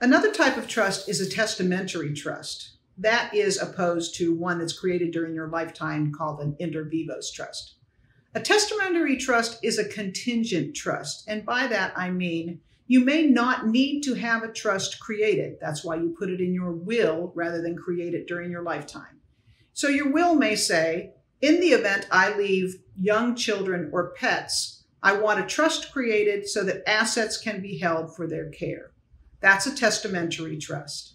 Another type of trust is a testamentary trust. That is opposed to one that's created during your lifetime called an inter vivos trust. A testamentary trust is a contingent trust, and by that I mean you may not need to have a trust created. That's why you put it in your will rather than create it during your lifetime. So your will may say, in the event I leave young children or pets, I want a trust created so that assets can be held for their care. That's a testamentary trust.